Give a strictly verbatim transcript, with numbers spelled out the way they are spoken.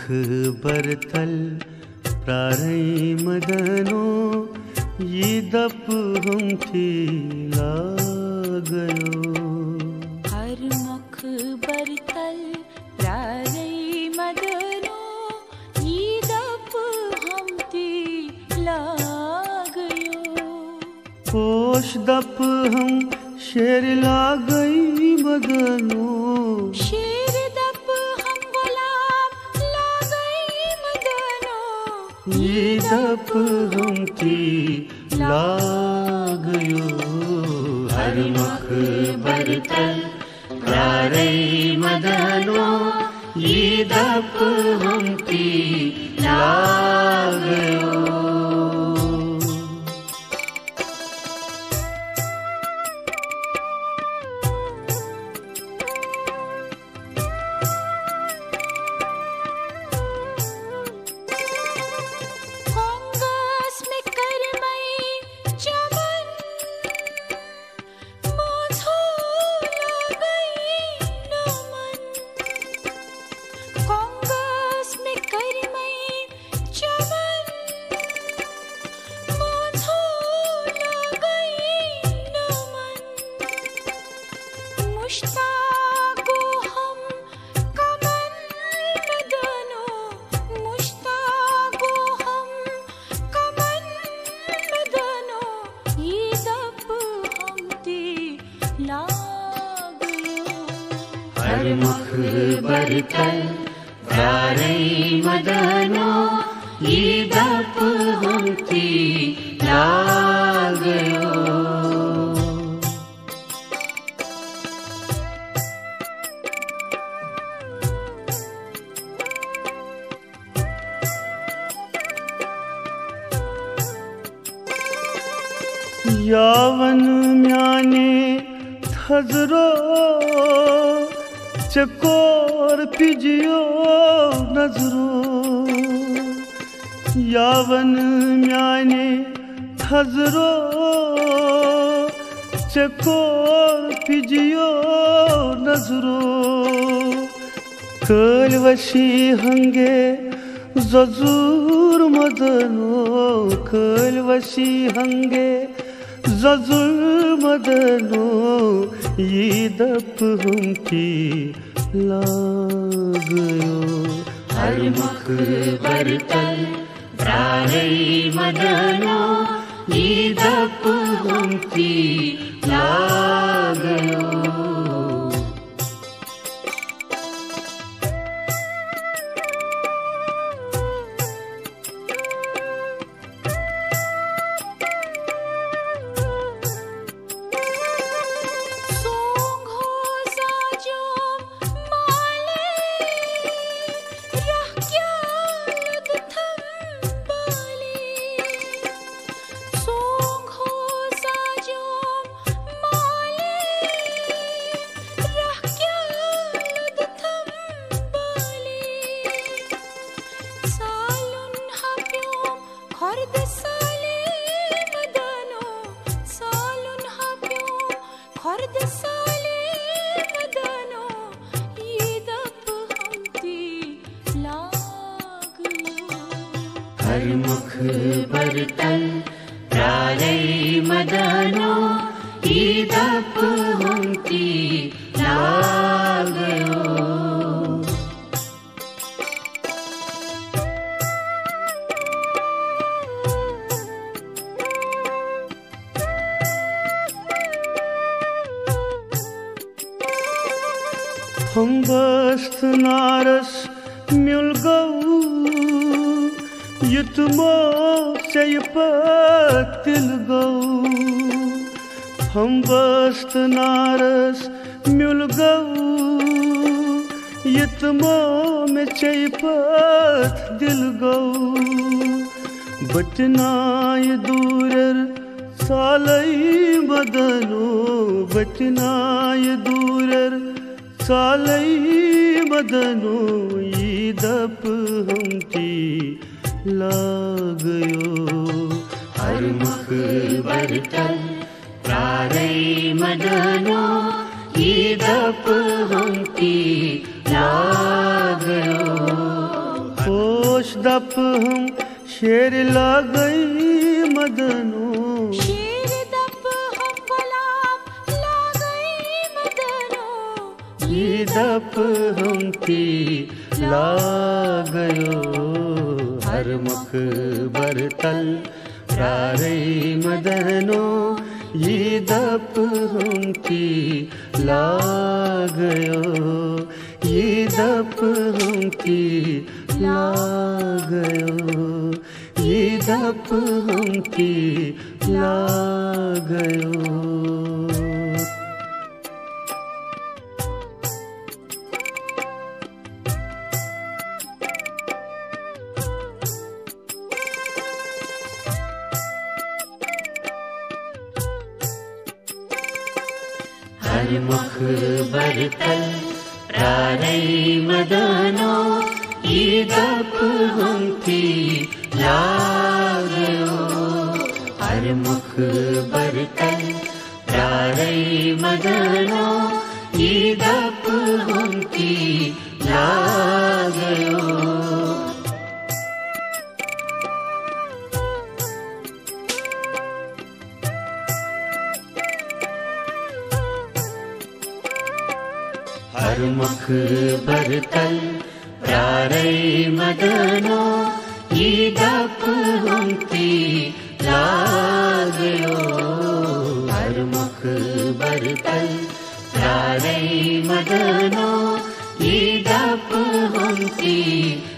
बरतल प्रारई मदनो ये दप हम थी लागयो। हर मुख बरतल प्रारई मदनो ये दप हम थी लागयो। पोष दप हम शेर लागई मदनो शेर दप हम गुलाम लागई मदनो ये दप हम थी लागयो। हर मुख बरतल प्रारई मदनो ये दप हम थी लागयो। हर मुख बरतल प्रारई मदनो ये दप हम थी लागयो। यावन म्याने थजरो चकोर पिजियो नजरो। यावन म्याने थजरो चकोर पिजियो नजरो। कल वशी हंगे जजूर मदनो कल वशी हंगे जजुर मदनो ये दप हम थी लागयो। हर मुख बरतल प्रारई मदनो ये दप हम थी लागयो। हर मुख बरतल प्रारई मदनो ये दप हम थी लागयो। हम बस्त नारस मिल गऊ युतमो चयपतिल गऊ। हम बस्त नारस मिल गऊ युतमो में चयपत दिल गऊ। बटनाय दूरर सालई मदनो बटनाय दूरर सालई मदनो ये दप हम थी लागयो। हर मुख बरतल प्रारई मदनो ये दप हम थी लागयो। पोष दप हम शेर ला गई मदनों, शेर दप हम गुलाम ला गई मदनों, ये दप हम थी ला गयो हर मुख बरतल प्रारई मदनों, ये दप हम थी ला गयो, ये दप हम थी ला गयो, ये दप हम थी ला गयो। हर मुख बरतल प्रारई मदनों, ये दप हम थी ला गयो, हर मुख बरतल प्रारई मदनों, ये दप हम थी ला गयो। हर मुख बरतल प्रारई मदनों, ये दप हम थी ला गयो, हर मुख बरतल प्रारई मदनों, ये दप हम थी